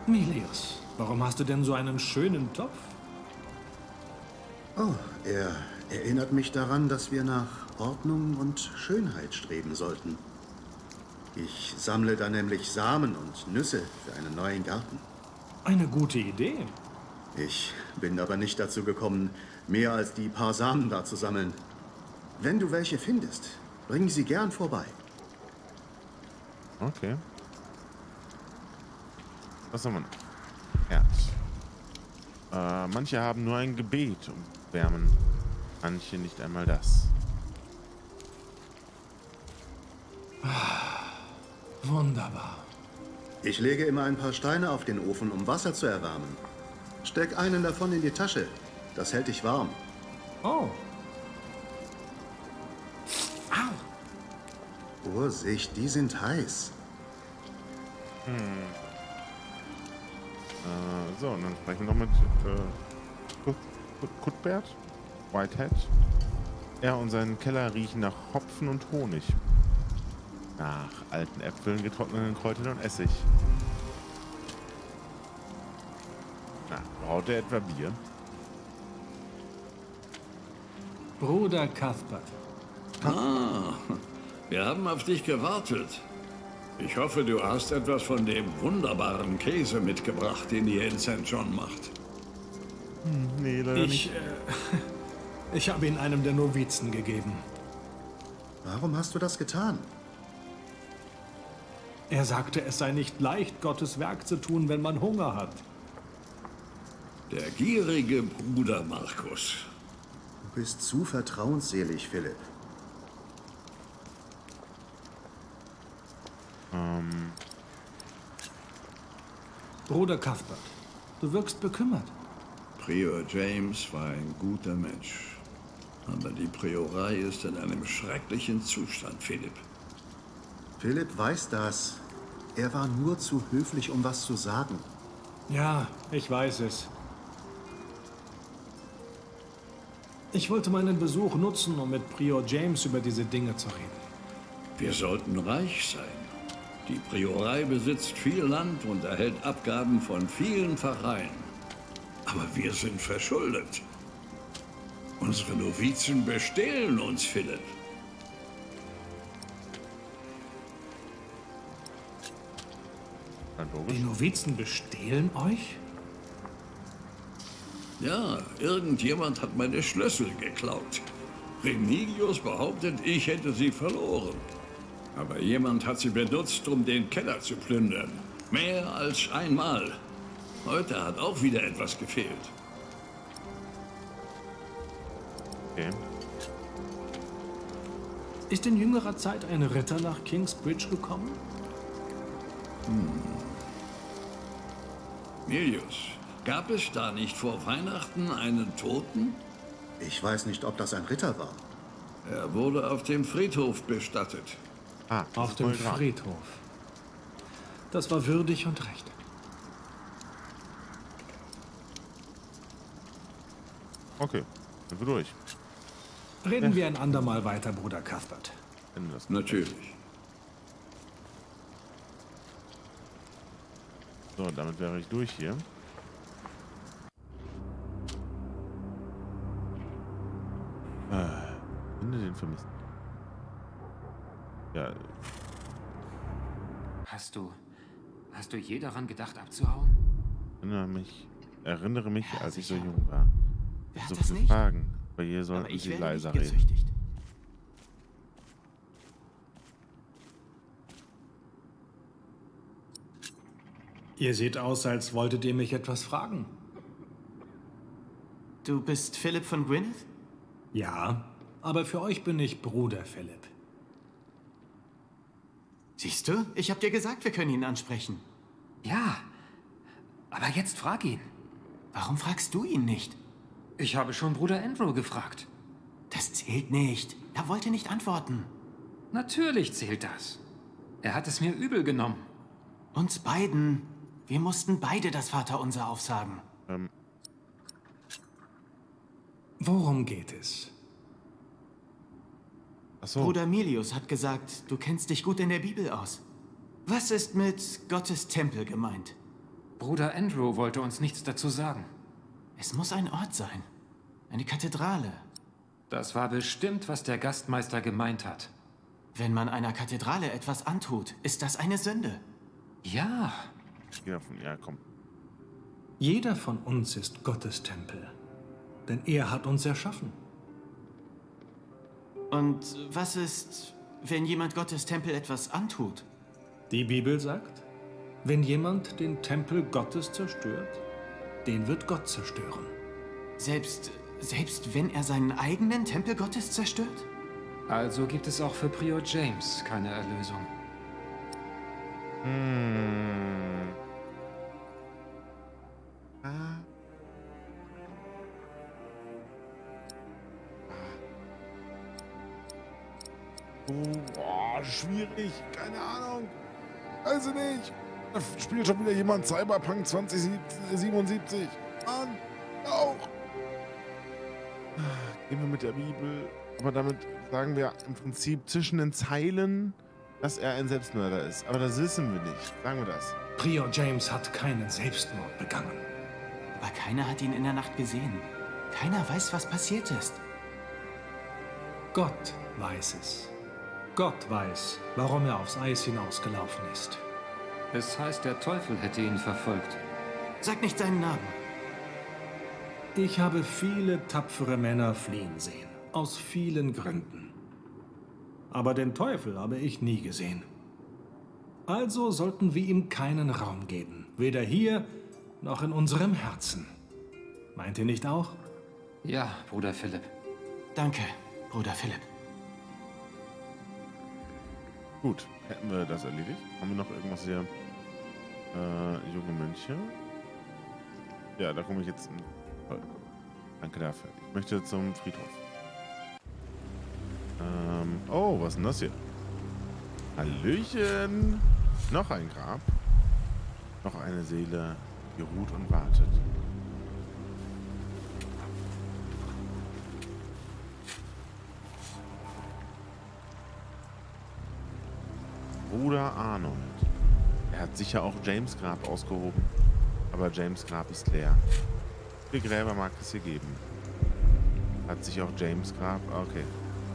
Milius, warum hast du denn so einen schönen Topf? Oh, er erinnert mich daran, dass wir nach Ordnung und Schönheit streben sollten. Ich sammle da nämlich Samen und Nüsse für einen neuen Garten. Eine gute Idee. Ich bin aber nicht dazu gekommen, mehr als die paar Samen da zu sammeln. Wenn du welche findest, bring sie gern vorbei. Okay. Was haben wir noch? Herz. Manche haben nur ein Gebet und wärmen. Manche nicht einmal das. Wunderbar. Ich lege immer ein paar Steine auf den Ofen, um Wasser zu erwärmen. Steck einen davon in die Tasche. Das hält dich warm. Oh. Vorsicht, die sind heiß. So, und dann sprechen wir noch mit Cuthbert, Whitehead. Er und sein Keller riechen nach Hopfen und Honig. Nach alten Äpfeln, getrockneten Kräutern und Essig. Na, braut er etwa Bier? Bruder Cuthbert. Ah, wir haben auf dich gewartet. Ich hoffe, du hast etwas von dem wunderbaren Käse mitgebracht, den ihr in St. John macht. Nee, leider nicht. Ich habe ihn einem der Novizen gegeben. Warum hast du das getan? Er sagte, es sei nicht leicht, Gottes Werk zu tun, wenn man Hunger hat. Der gierige Bruder Markus. Du bist zu vertrauensselig, Philipp. Bruder Cuthbert, du wirkst bekümmert. Prior James war ein guter Mensch. Aber die Priorei ist in einem schrecklichen Zustand, Philipp. Philipp weiß das. Er war nur zu höflich, um was zu sagen. Ja, ich weiß es. Ich wollte meinen Besuch nutzen, um mit Prior James über diese Dinge zu reden. Wir sollten reich sein. Die Priorei besitzt viel Land und erhält Abgaben von vielen Pfarreien. Aber wir sind verschuldet. Unsere Novizen bestehlen uns, Philipp. Die Novizen bestehlen euch? Ja, irgendjemand hat meine Schlüssel geklaut. Remigius behauptet, ich hätte sie verloren. Aber jemand hat sie benutzt, um den Keller zu plündern. Mehr als einmal. Heute hat auch wieder etwas gefehlt. Okay. Ist in jüngerer Zeit ein Ritter nach Kingsbridge gekommen? Milius, gab es da nicht vor Weihnachten einen Toten? Ich weiß nicht, ob das ein Ritter war. Er wurde auf dem Friedhof bestattet. Ah, Auf dem Friedhof. Das war würdig und recht. Okay, sind wir durch. Reden wir ein andermal weiter, Bruder Cuthbert. Enden das. Natürlich. So, damit wäre ich durch hier. Finde den Vermissten. Ja, Hast du je daran gedacht, abzuhauen? erinnere mich, Ja, als ich so sicher. jung war. Wer hat So das viele nicht? Fragen, aber hier Aber sollten ich Sie werde leiser nicht reden. gezüchtigt. Ihr seht aus, als wolltet ihr mich etwas fragen. Du bist Philipp von Gwynedd? Ja, aber für euch bin ich Bruder Philipp. Siehst du? Ich hab dir gesagt, wir können ihn ansprechen. Ja, aber jetzt frag ihn. Warum fragst du ihn nicht? Ich habe schon Bruder Andrew gefragt. Das zählt nicht. Er wollte nicht antworten. Natürlich zählt das. Er hat es mir übel genommen. Uns beiden. Wir mussten beide das Vaterunser aufsagen. Worum geht es? Achso, Bruder Milius hat gesagt, du kennst dich gut in der Bibel aus. Was ist mit Gottes Tempel gemeint? Bruder Andrew wollte uns nichts dazu sagen. Es muss ein Ort sein. Eine Kathedrale. Das war bestimmt, was der Gastmeister gemeint hat. Wenn man einer Kathedrale etwas antut, ist das eine Sünde. Ja. Ich gehe davon, ja, komm. Jeder von uns ist Gottes Tempel. Denn er hat uns erschaffen. Und was ist, wenn jemand Gottes Tempel etwas antut? Die Bibel sagt, wenn jemand den Tempel Gottes zerstört, den wird Gott zerstören. Selbst wenn er seinen eigenen Tempel Gottes zerstört? Also gibt es auch für Prior James keine Erlösung. Oh, schwierig. Keine Ahnung. Weiß ich nicht. Da spielt schon wieder jemand Cyberpunk 2077. Mann, auch. Gehen wir mit der Bibel. Aber damit sagen wir im Prinzip zwischen den Zeilen, dass er ein Selbstmörder ist. Aber das wissen wir nicht. Sagen wir das. Prior James hat keinen Selbstmord begangen. Aber keiner hat ihn in der Nacht gesehen. Keiner weiß, was passiert ist. Gott weiß es. Gott weiß, warum er aufs Eis hinausgelaufen ist. Es heißt, der Teufel hätte ihn verfolgt. Sag nicht seinen Namen. Ich habe viele tapfere Männer fliehen sehen. Aus vielen Gründen. Aber den Teufel habe ich nie gesehen. Also sollten wir ihm keinen Raum geben. Weder hier, noch in unserem Herzen. Meint ihr nicht auch? Ja, Bruder Philipp. Danke, Bruder Philipp. Gut, hätten wir das erledigt. Haben wir noch irgendwas hier? Junge Mönche. Ja, da komme ich jetzt. Toll. Danke dafür. Ich möchte zum Friedhof. Oh, was ist denn das hier? Hallöchen! Noch ein Grab. Noch eine Seele, die ruht und wartet. Bruder Arnold. Er hat sicher auch James Grab ausgehoben. Aber James Grab ist leer. Wie viele Gräber mag es hier geben? Hat sich auch James Grab... Okay.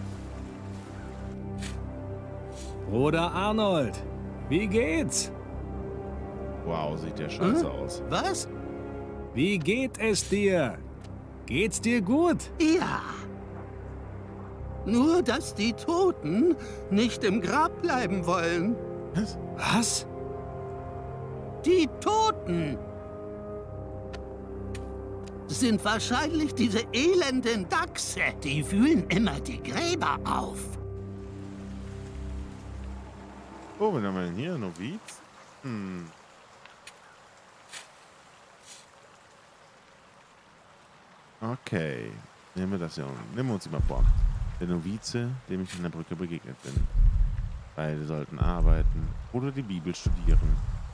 Bruder Arnold, wie geht's? Wow, sieht der scheiße aus. Was? Wie geht es dir? Geht's dir gut? Ja. Nur, dass die Toten nicht im Grab bleiben wollen. Was? Was? Die Toten sind wahrscheinlich diese elenden Dachse. Die wühlen immer die Gräber auf. Oh, wen haben wir denn hier? Noviz? Okay. Nehmen wir das ja. Nehmen wir uns die mal vor. Der Novize, dem ich an der Brücke begegnet bin. Beide sollten arbeiten oder die Bibel studieren.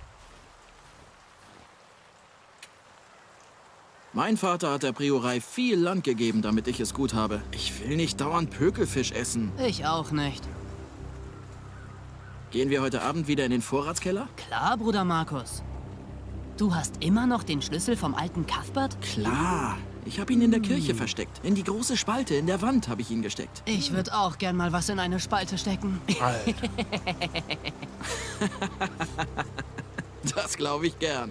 Mein Vater hat der Priorei viel Land gegeben, damit ich es gut habe. Ich will nicht dauernd Pökelfisch essen. Ich auch nicht. Gehen wir heute Abend wieder in den Vorratskeller? Klar, Bruder Markus. Du hast immer noch den Schlüssel vom alten Cuthbert? Klar. Ich habe ihn in der Kirche versteckt. In die große Spalte in der Wand habe ich ihn gesteckt. Ich würde auch gern mal was in eine Spalte stecken. Alter. Das glaube ich gern.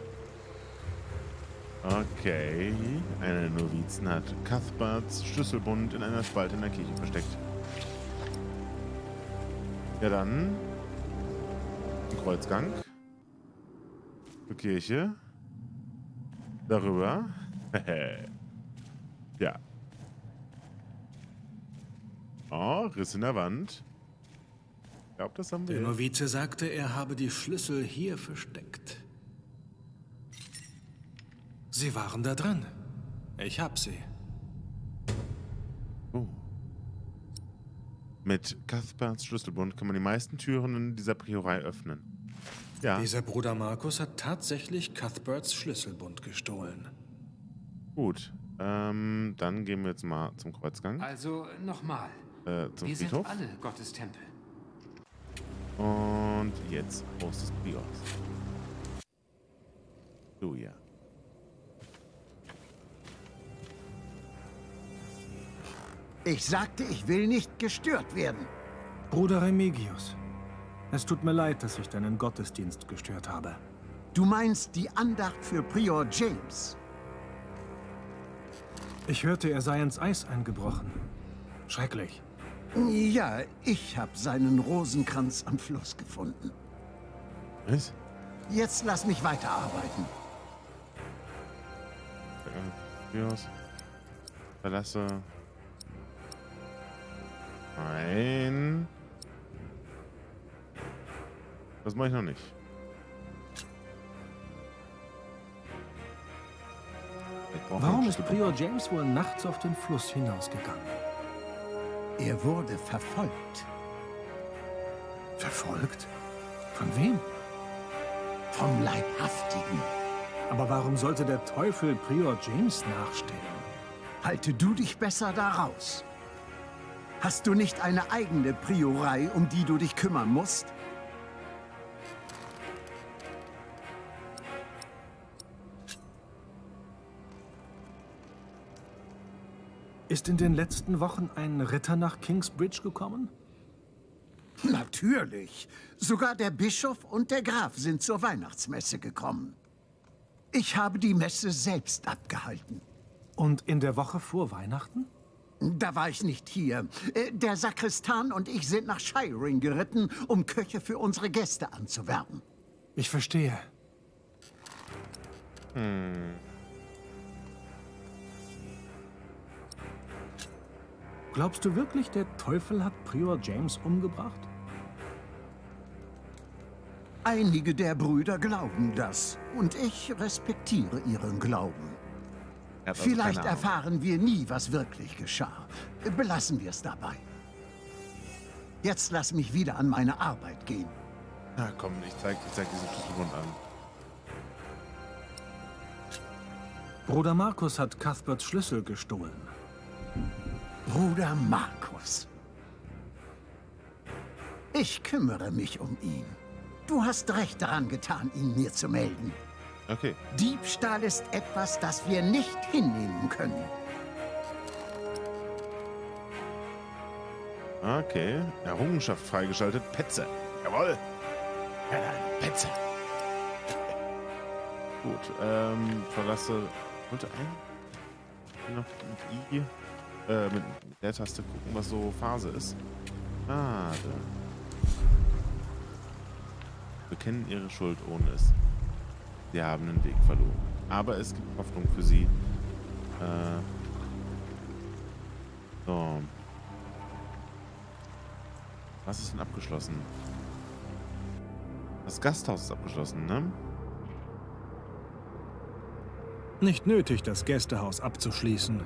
Okay. Einer der Novizen hat Cuthberts Schlüsselbund in einer Spalte in der Kirche versteckt. Ja dann. Ein Kreuzgang. Zur Kirche. Darüber. Ja. Oh, Riss in der Wand. Ich glaube, das haben wir. Der Novize sagte, er habe die Schlüssel hier versteckt. Sie waren da dran. Ich hab sie. Oh. Mit Cuthberts Schlüsselbund kann man die meisten Türen in dieser Priorei öffnen. Ja. Dieser Bruder Markus hat tatsächlich Cuthberts Schlüsselbund gestohlen. Gut. Dann gehen wir jetzt mal zum Kreuzgang. Also nochmal. Zum Wir Friedhof. sind alle Gottes Tempel. Und jetzt Haus des Priors. Halleluja. Ich sagte, ich will nicht gestört werden. Bruder Remigius, es tut mir leid, dass ich deinen Gottesdienst gestört habe. Du meinst die Andacht für Prior James? Ich hörte, er sei ins Eis eingebrochen. Schrecklich. Ja, ich habe seinen Rosenkranz am Fluss gefunden. Was? Jetzt lass mich weiterarbeiten. Verlasse. Nein. Das mache ich noch nicht. Warum ist Prior James wohl nachts auf den Fluss hinausgegangen? Er wurde verfolgt. Verfolgt? Von wem? Vom Leibhaftigen. Aber warum sollte der Teufel Prior James nachstellen? Halte du dich besser da raus. Hast du nicht eine eigene Priorei, um die du dich kümmern musst? Ist in den letzten Wochen ein Ritter nach Kingsbridge gekommen? Natürlich. Sogar der Bischof und der Graf sind zur Weihnachtsmesse gekommen. Ich habe die Messe selbst abgehalten. Und in der Woche vor Weihnachten? Da war ich nicht hier. Der Sakristan und ich sind nach Shiring geritten, um Köche für unsere Gäste anzuwerben. Ich verstehe. Glaubst du wirklich, der Teufel hat Prior James umgebracht? Einige der Brüder glauben das. Und ich respektiere ihren Glauben. Also Vielleicht erfahren wir nie, was wirklich geschah. Belassen wir es dabei. Jetzt lass mich wieder an meine Arbeit gehen. Na komm, ich zeig diesen Schlüsselbund an. Bruder Markus hat Cuthberts Schlüssel gestohlen. Bruder Markus. Ich kümmere mich um ihn. Du hast recht daran getan, ihn mir zu melden. Okay. Diebstahl ist etwas, das wir nicht hinnehmen können. Okay. Errungenschaft freigeschaltet. Petze. Jawohl. Ja, Petze. Gut. Verlasse. Wollte ein. Noch mit I. Mit der Taste gucken, was so Phase ist. Ah, da. Bekennen ihre Schuld ohne es. Sie haben den Weg verloren. Aber es gibt Hoffnung für sie. So. Was ist denn abgeschlossen? Das Gasthaus ist abgeschlossen, ne? Nicht nötig, das Gästehaus abzuschließen.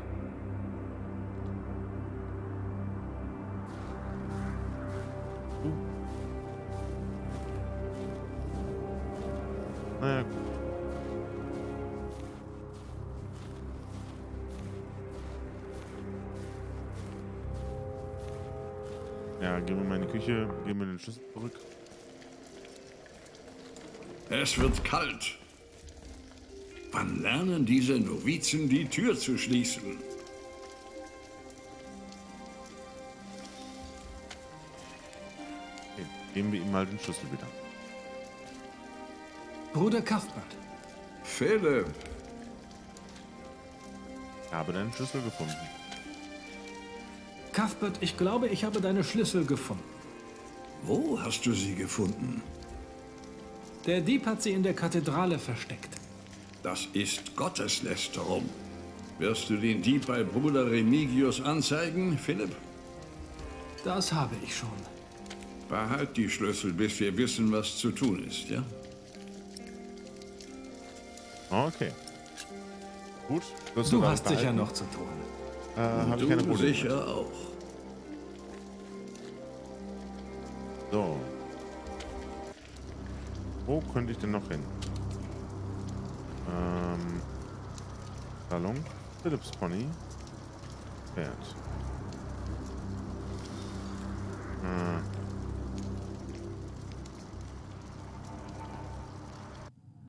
Naja, gut. Ja, gehen wir mal in die Küche, geben wir den Schlüssel zurück. Es wird kalt. Wann lernen diese Novizen, die Tür zu schließen? Okay, geben wir ihm mal den Schlüssel wieder. Bruder Cuthbert. Philipp. Ich habe deinen Schlüssel gefunden. Cuthbert, ich glaube, ich habe deine Schlüssel gefunden. Wo hast du sie gefunden? Der Dieb hat sie in der Kathedrale versteckt. Das ist Gotteslästerung. Wirst du den Dieb bei Bruder Remigius anzeigen, Philipp? Das habe ich schon. Behalt die Schlüssel, bis wir wissen, was zu tun ist, ja? Okay. Gut. Du hast sicher noch zu tun. Habe ich keine Probleme. Sicher auch. So. Wo könnte ich denn noch hin? Salon. Philips Pony. Pferd.